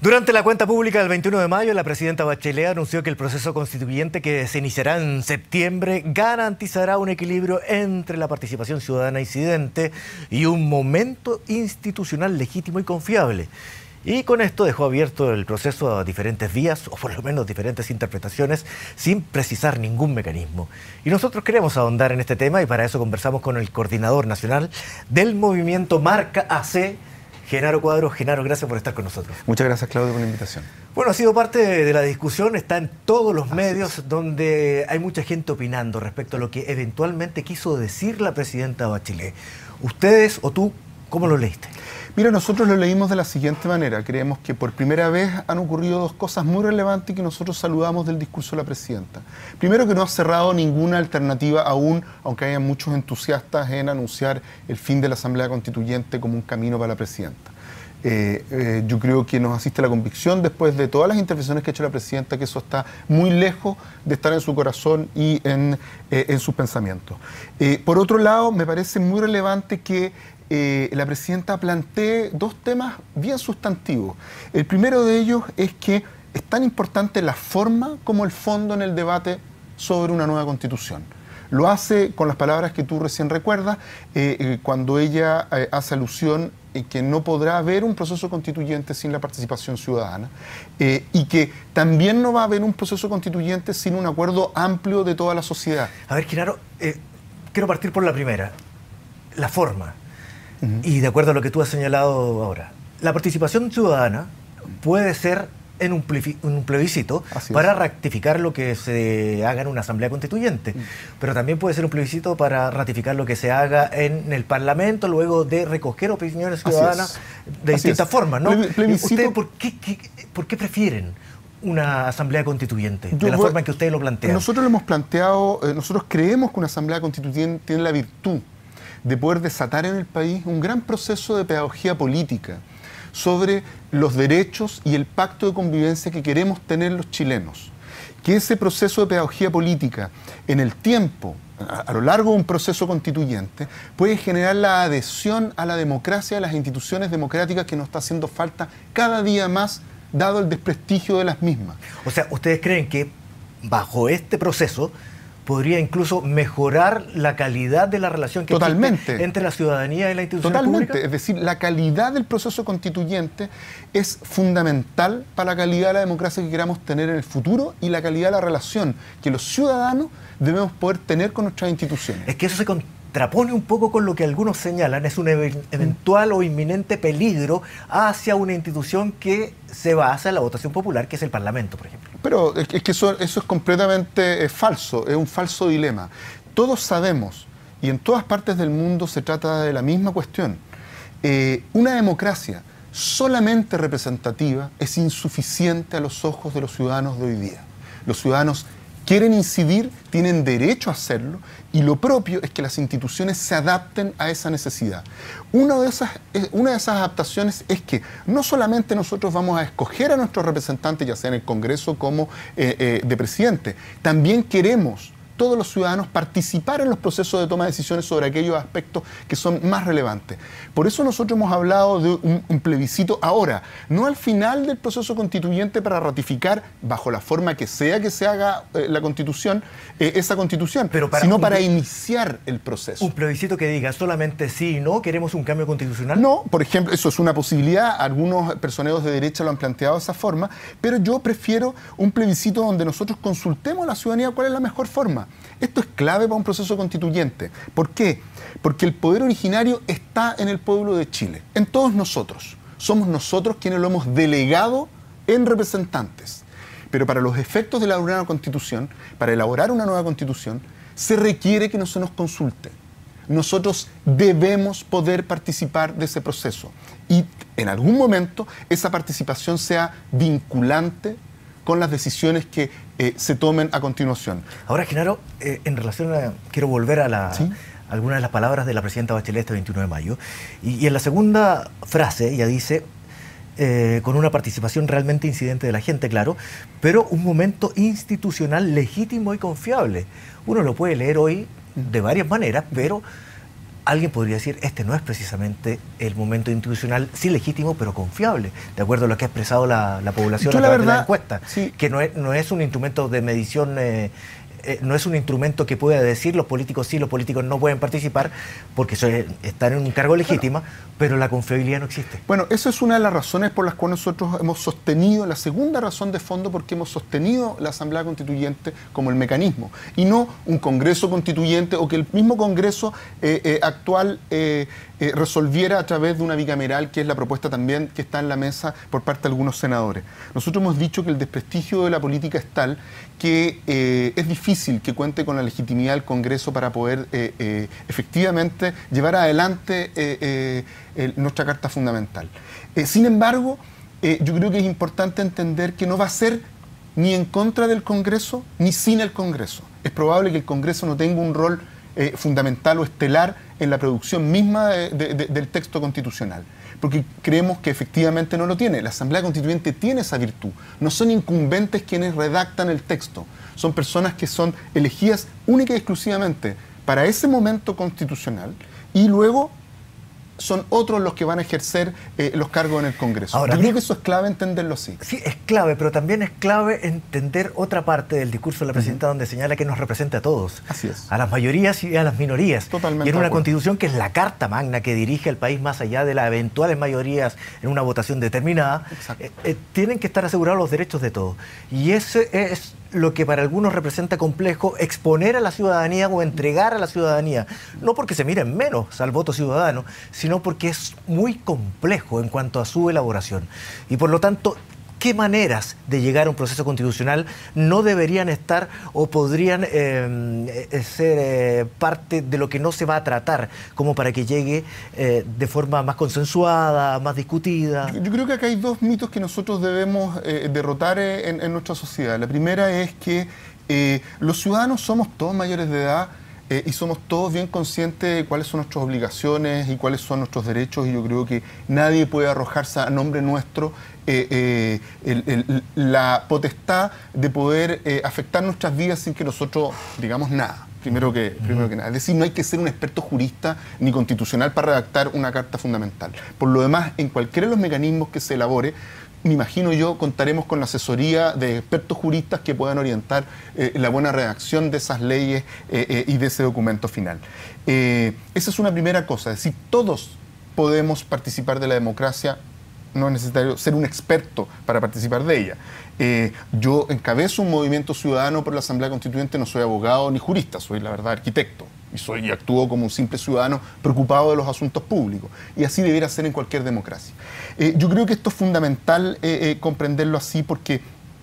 Durante la cuenta pública del 21 de mayo, la presidenta Bachelet anunció que el proceso constituyente que se iniciará en septiembre garantizará un equilibrio entre la participación ciudadana incidente y un momento institucional legítimo y confiable. Y con esto dejó abierto el proceso a diferentes vías, o por lo menos diferentes interpretaciones, sin precisar ningún mecanismo. Y nosotros queremos ahondar en este tema y para eso conversamos con el coordinador nacional del movimiento Marca AC, Genaro Cuadros. Genaro, gracias por estar con nosotros. Muchas gracias, Claudio, por la invitación. Bueno, ha sido parte de la discusión, está en todos los medios donde hay mucha gente opinando respecto a lo que eventualmente quiso decir la presidenta Bachelet. ¿Ustedes o tú cómo lo leíste? Mira, nosotros lo leímos de la siguiente manera. Creemos que por primera vez han ocurrido dos cosas muy relevantes que nosotros saludamos del discurso de la presidenta. Primero, que no ha cerrado ninguna alternativa aún, aunque haya muchos entusiastas en anunciar el fin de la Asamblea Constituyente como un camino para la presidenta. Yo creo que nos asiste la convicción, después de todas las intervenciones que ha hecho la presidenta, que eso está muy lejos de estar en su corazón y en sus pensamientos. Por otro lado, me parece muy relevante que la presidenta plantee dos temas bien sustantivos. El primero de ellos es que es tan importante la forma como el fondo en el debate sobre una nueva constitución. Lo hace con las palabras que tú recién recuerdas, cuando ella hace alusión que no podrá haber un proceso constituyente sin la participación ciudadana y que también no va a haber un proceso constituyente sin un acuerdo amplio de toda la sociedad. A ver, Genaro, quiero partir por la primera, la forma. Y de acuerdo a lo que tú has señalado ahora, la participación ciudadana puede ser en un plebiscito para ratificar lo que se haga en una asamblea constituyente, pero también puede ser un plebiscito para ratificar lo que se haga en el Parlamento luego de recoger opiniones ciudadanas de distintas formas, ¿no? ¿Ustedes por qué prefieren una asamblea constituyente de la forma en que ustedes lo plantean? Nosotros lo hemos planteado, nosotros creemos que una asamblea constituyente tiene la virtud de poder desatar en el país un gran proceso de pedagogía política sobre los derechos y el pacto de convivencia que queremos tener los chilenos. Que ese proceso de pedagogía política en el tiempo, a lo largo de un proceso constituyente, puede generar la adhesión a la democracia, a las instituciones democráticas que nos está haciendo falta cada día más, dado el desprestigio de las mismas. O sea, ¿ustedes creen que bajo este proceso podría incluso mejorar la calidad de la relación que existe entre la ciudadanía y la institución pública? Es decir, la calidad del proceso constituyente es fundamental para la calidad de la democracia que queramos tener en el futuro y la calidad de la relación que los ciudadanos debemos poder tener con nuestras instituciones. Es que eso se contrapone un poco con lo que algunos señalan, es un eventual o inminente peligro hacia una institución que se basa en la votación popular, que es el Parlamento, por ejemplo. Pero es que eso es completamente falso, es un falso dilema. Todos sabemos, y en todas partes del mundo se trata de la misma cuestión, una democracia solamente representativa es insuficiente a los ojos de los ciudadanos de hoy día. Los ciudadanos quieren incidir, tienen derecho a hacerlo, y lo propio es que las instituciones se adapten a esa necesidad. Una de esas adaptaciones es que no solamente nosotros vamos a escoger a nuestros representantes, ya sea en el Congreso como de presidente, también queremos todos los ciudadanos participar en los procesos de toma de decisiones sobre aquellos aspectos que son más relevantes. Por eso nosotros hemos hablado de un plebiscito ahora, no al final del proceso constituyente para ratificar, bajo la forma que se haga la Constitución, esa Constitución, sino para iniciar el proceso. ¿Un plebiscito que diga solamente sí y no, queremos un cambio constitucional? No, por ejemplo, eso es una posibilidad, algunos personeros de derecha lo han planteado de esa forma, pero yo prefiero un plebiscito donde nosotros consultemos a la ciudadanía cuál es la mejor forma. Esto es clave para un proceso constituyente. ¿Por qué? Porque el poder originario está en el pueblo de Chile, en todos nosotros. Somos nosotros quienes lo hemos delegado en representantes. Pero para los efectos de la nueva constitución, para elaborar una nueva constitución, se requiere que no se nos consulte. Nosotros debemos poder participar de ese proceso. Y en algún momento esa participación sea vinculante con las decisiones que se tomen a continuación. Ahora, Genaro, en relación a... Quiero volver a algunas de las palabras de la presidenta Bachelet este 21 de mayo. Y en la segunda frase ella dice, con una participación realmente incidente de la gente, claro, pero un momento institucional legítimo y confiable. Uno lo puede leer hoy de varias maneras, pero alguien podría decir, este no es precisamente el momento institucional, sí legítimo, pero confiable, de acuerdo a lo que ha expresado la población a través de la encuesta, sí, que no es un instrumento de medición, no es un instrumento que pueda decir los políticos sí, los políticos no pueden participar, porque están en un cargo legítimo, pero la confiabilidad no existe. Bueno, esa es una de las razones por las cuales nosotros hemos sostenido, la segunda razón de fondo, porque hemos sostenido la Asamblea Constituyente como el mecanismo, y no un Congreso Constituyente, o que el mismo Congreso actual resolviera a través de una bicameral, que es la propuesta también que está en la mesa por parte de algunos senadores. Nosotros hemos dicho que el desprestigio de la política es tal que es difícil que cuente con la legitimidad del Congreso para poder efectivamente llevar adelante nuestra Carta Fundamental. Sin embargo, yo creo que es importante entender que no va a ser ni en contra del Congreso ni sin el Congreso. Es probable que el Congreso no tenga un rol fundamental o estelar en la producción misma del texto constitucional, porque creemos que efectivamente no lo tiene. La Asamblea Constituyente tiene esa virtud. No son incumbentes quienes redactan el texto, son personas que son elegidas única y exclusivamente para ese momento constitucional, y luego son otros los que van a ejercer los cargos en el Congreso. Ahora, yo creo que eso es clave entenderlo así. Sí, es clave, pero también es clave entender otra parte del discurso de la presidenta donde señala que nos representa a todos. Así es. A las mayorías y a las minorías. Totalmente. Y en una constitución que es la carta magna que dirige al país más allá de las eventuales mayorías en una votación determinada, tienen que estar asegurados los derechos de todos. Y ese es lo que para algunos representa complejo, exponer a la ciudadanía o entregar a la ciudadanía, no porque se miren menos al voto ciudadano, sino porque es muy complejo en cuanto a su elaboración. Y por lo tanto, ¿qué maneras de llegar a un proceso constitucional no deberían estar o podrían ser parte de lo que no se va a tratar, como para que llegue de forma más consensuada, más discutida? Yo creo que acá hay dos mitos que nosotros debemos derrotar en nuestra sociedad. La primera es que los ciudadanos somos todos mayores de edad, y somos todos bien conscientes de cuáles son nuestras obligaciones y cuáles son nuestros derechos, y yo creo que nadie puede arrojarse a nombre nuestro la potestad de poder afectar nuestras vidas sin que nosotros digamos nada. Primero que nada. Es decir, no hay que ser un experto jurista ni constitucional para redactar una carta fundamental. Por lo demás, en cualquiera de los mecanismos que se elabore, me imagino yo, contaremos con la asesoría de expertos juristas que puedan orientar la buena redacción de esas leyes y de ese documento final. Esa es una primera cosa, es decir, todos podemos participar de la democracia, no es necesario ser un experto para participar de ella. Yo encabezo un movimiento ciudadano por la Asamblea Constituyente, no soy abogado ni jurista, soy la verdad arquitecto. Y actúo como un simple ciudadano preocupado de los asuntos públicos. Y así debiera ser en cualquier democracia. Yo creo que esto es fundamental comprenderlo así, porque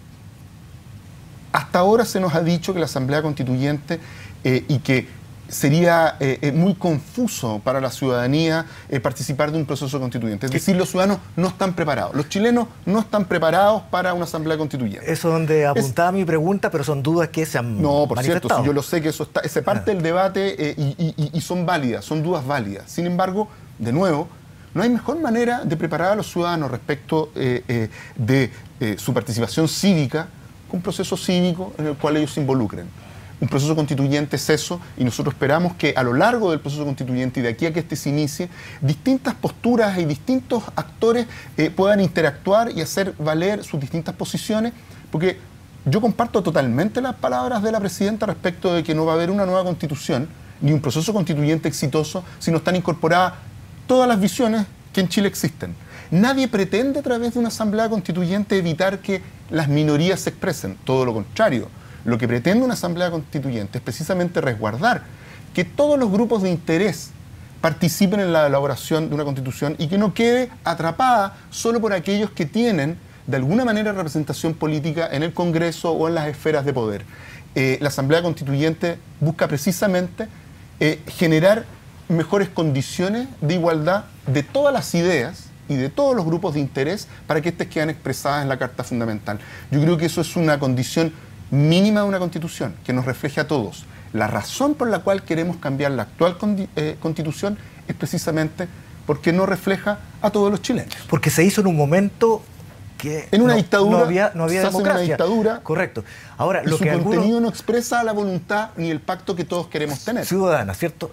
hasta ahora se nos ha dicho que la Asamblea Constituyente y que sería muy confuso para la ciudadanía participar de un proceso constituyente. Es decir, los ciudadanos no están preparados. Los chilenos no están preparados para una asamblea constituyente. Eso es donde apuntaba mi pregunta, pero son dudas que se han No, por manifestado. cierto, si yo lo sé que eso está, esa parte del debate y son válidas, son dudas válidas. Sin embargo, de nuevo, no hay mejor manera de preparar a los ciudadanos respecto de su participación cívica que un proceso cívico en el cual ellos se involucren. Un proceso constituyente es eso, y nosotros esperamos que a lo largo del proceso constituyente y de aquí a que este se inicie, distintas posturas y distintos actores puedan interactuar y hacer valer sus distintas posiciones, porque yo comparto totalmente las palabras de la presidenta respecto de que no va a haber una nueva constitución ni un proceso constituyente exitoso si no están incorporadas todas las visiones que en Chile existen. Nadie pretende a través de una asamblea constituyente evitar que las minorías se expresen, todo lo contrario. Lo que pretende una asamblea constituyente es precisamente resguardar que todos los grupos de interés participen en la elaboración de una constitución y que no quede atrapada solo por aquellos que tienen de alguna manera representación política en el Congreso o en las esferas de poder. La asamblea constituyente busca precisamente generar mejores condiciones de igualdad de todas las ideas y de todos los grupos de interés para que éstas queden expresadas en la Carta Fundamental. Yo creo que eso es una condición mínima de una constitución, que nos refleje a todos. La razón por la cual queremos cambiar la actual constitución es precisamente porque no refleja a todos los chilenos. Porque se hizo en un momento que en una dictadura, no había democracia. En una dictadura. Correcto. Ahora, y su contenido no expresa la voluntad ni el pacto que todos queremos tener. Ciudadana, ¿cierto?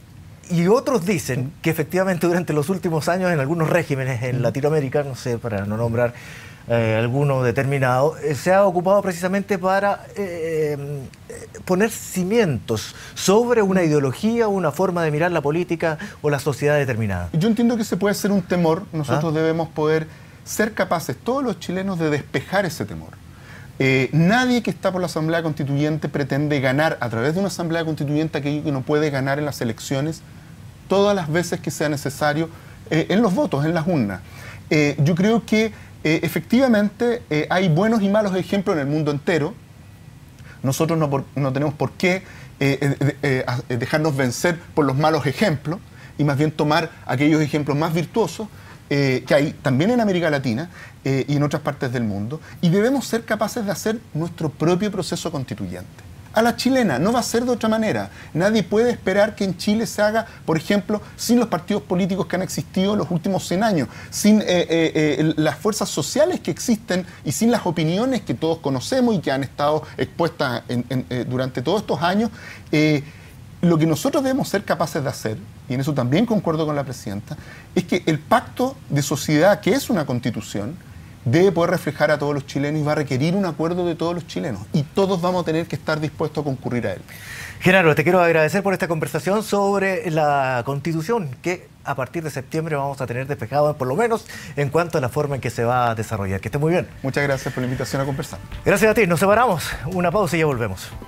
Y otros dicen que efectivamente durante los últimos años en algunos regímenes en Latinoamérica, no sé, para no nombrar alguno determinado, se ha ocupado precisamente para poner cimientos sobre una ideología, una forma de mirar la política o la sociedad determinada. Yo entiendo que ese puede ser un temor. Nosotros debemos poder ser capaces, todos los chilenos, de despejar ese temor. Nadie que está por la Asamblea Constituyente pretende ganar a través de una Asamblea Constituyente aquello que no puede ganar en las elecciones todas las veces que sea necesario en los votos, en las urnas. Yo creo que efectivamente hay buenos y malos ejemplos en el mundo entero. Nosotros no tenemos por qué dejarnos vencer por los malos ejemplos y más bien tomar aquellos ejemplos más virtuosos que hay también en América Latina y en otras partes del mundo, y debemos ser capaces de hacer nuestro propio proceso constituyente. A la chilena, no va a ser de otra manera. Nadie puede esperar que en Chile se haga, por ejemplo, sin los partidos políticos que han existido en los últimos 100 años, sin las fuerzas sociales que existen y sin las opiniones que todos conocemos y que han estado expuestas durante todos estos años. Lo que nosotros debemos ser capaces de hacer, y en eso también concuerdo con la presidenta, es que el pacto de sociedad, que es una constitución, debe poder reflejar a todos los chilenos y va a requerir un acuerdo de todos los chilenos. Y todos vamos a tener que estar dispuestos a concurrir a él. Genaro, te quiero agradecer por esta conversación sobre la Constitución, que a partir de septiembre vamos a tener despejado, por lo menos en cuanto a la forma en que se va a desarrollar. Que esté muy bien. Muchas gracias por la invitación a conversar. Gracias a ti. Nos separamos. Una pausa y ya volvemos.